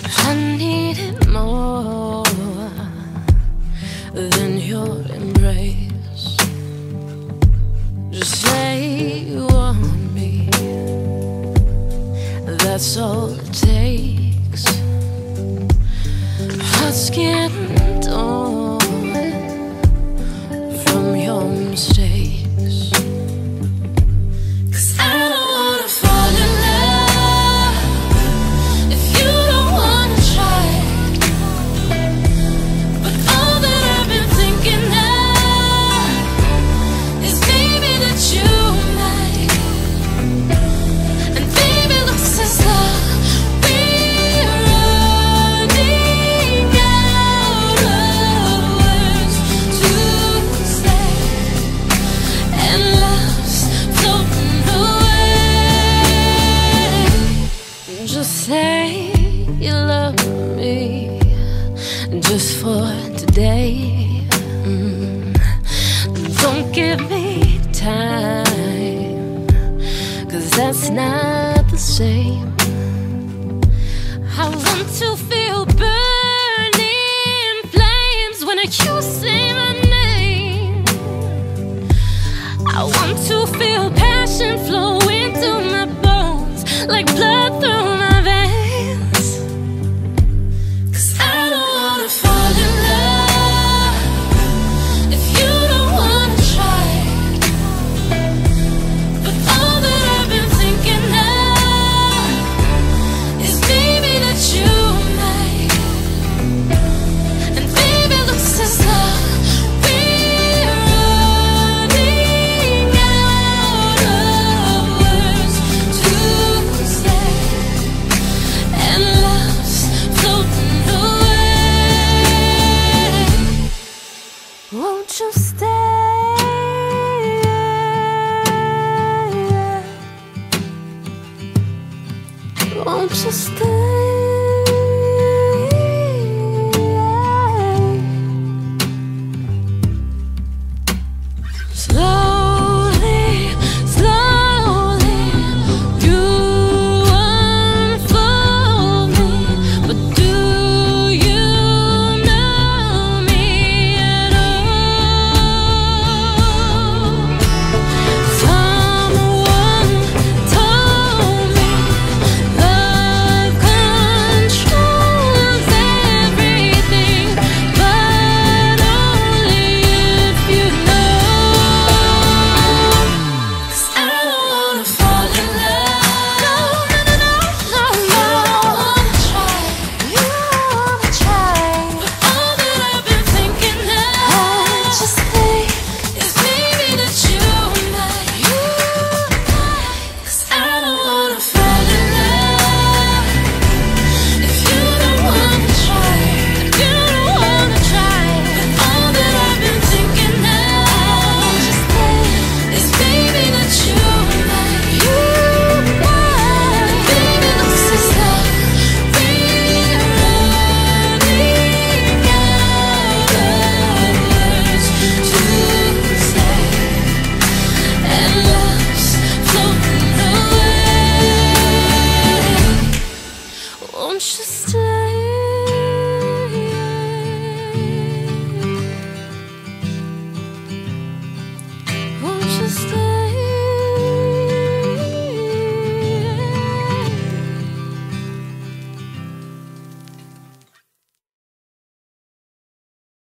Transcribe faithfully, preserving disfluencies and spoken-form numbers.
I needed more than your embrace. Just say you want me, that's all it takes. Heart's getting torn from your mistakes. Say you love me just for today. mm. Don't give me time, 'cause that's not the same. I want to feel burning flames when you say my name. I want to feel passion flowing through my bones like blood through my won't you stay? Won't you stay? Slowly, slowly, you unfold me, but do you know me at all? Someone told me love controls everything, but only if you know. 'Cause I don't wanna fall in love. No, no, no, no, no, no. You don't wanna try. But all that I've been thinking now, I just think is maybe that you might, you might. 'Cause I don't wanna fall in love if you don't wanna try. If you don't wanna try. But all that I've been thinking now, I just think is maybe that you might, you might. Baby, this is love. We're running out of words to say, and love's floating away. Won't you stay?